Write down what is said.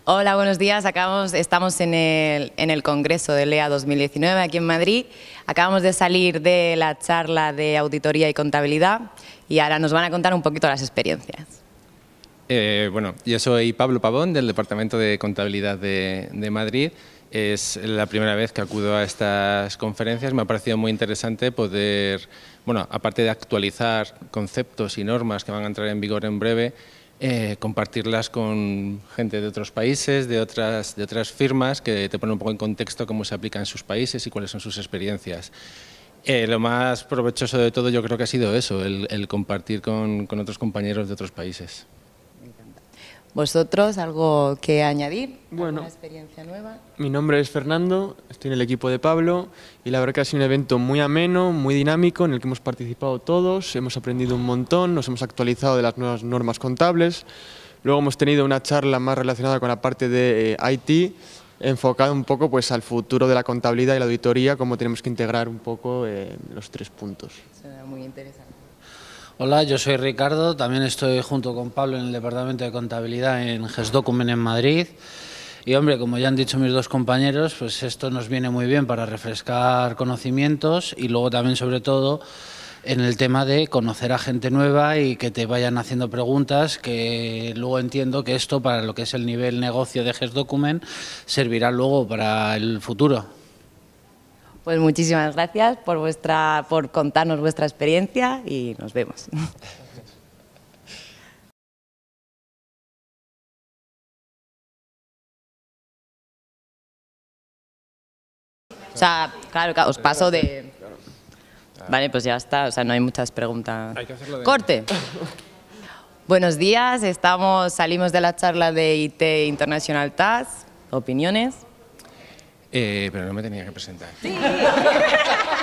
Hola, buenos días. Estamos en el Congreso de LEA 2019 aquí en Madrid. Acabamos de salir de la charla de auditoría y contabilidad y ahora nos van a contar un poquito las experiencias. Bueno, yo soy Pablo Pavón, del Departamento de Contabilidad de Madrid. Es la primera vez que acudo a estas conferencias. Me ha parecido muy interesante poder, bueno, aparte de actualizar conceptos y normas que van a entrar en vigor en breve, compartirlas con gente de otros países, de otras firmas, que te ponen un poco en contexto cómo se aplica en sus países y cuáles son sus experiencias. Lo más provechoso de todo yo creo que ha sido eso, el compartir con otros compañeros de otros países. ¿Vosotros algo que añadir? Bueno, ¿Alguna experiencia nueva? mi nombre es Fernando, estoy en el equipo de Pablo y la verdad que ha sido un evento muy ameno, muy dinámico, en el que hemos participado todos, hemos aprendido un montón, nos hemos actualizado de las nuevas normas contables. Luego hemos tenido una charla más relacionada con la parte de IT, enfocada un poco pues, al futuro de la contabilidad y la auditoría, cómo tenemos que integrar un poco los 3 puntos. Suena muy interesante. Hola, yo soy Ricardo, también estoy junto con Pablo en el Departamento de Contabilidad en GESDocument en Madrid. Y hombre, como ya han dicho mis dos compañeros, pues esto nos viene muy bien para refrescar conocimientos y luego también, sobre todo, en el tema de conocer a gente nueva y que te vayan haciendo preguntas, que luego entiendo que esto, para lo que es el nivel negocio de GESDocument, servirá luego para el futuro. Pues muchísimas gracias por contarnos vuestra experiencia y nos vemos. O sea, claro, os paso de... Vale, pues ya está, o sea, no hay muchas preguntas. Hay que hacerlo de... ¡Corte! Buenos días, salimos de la charla de IT International Tax. ¿Opiniones? Pero no me tenía que presentar. Sí.